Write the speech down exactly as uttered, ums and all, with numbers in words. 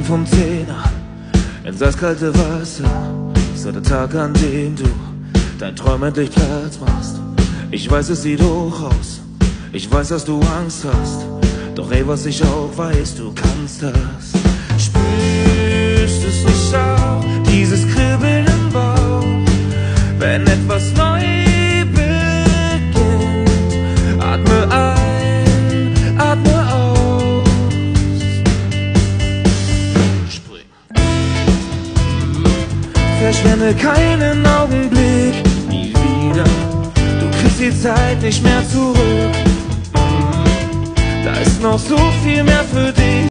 vom Zehner ins eiskalte Wasser. So der Tag, an dem du dein Träum endlich Platz machst. Ich weiß, es sieht hoch aus, ich weiß, dass du Angst hast. Doch ey, was ich auch weiß, du kannst das. Spürst es nicht auch, dieses Kribbeln im Bauch, wenn etwas neu beginnt? Atme ein, atme aus. Spring. Verschwende keinen Augenblick, nie wieder. Du kriegst die Zeit nicht mehr zurück. Da ist noch so viel mehr für dich.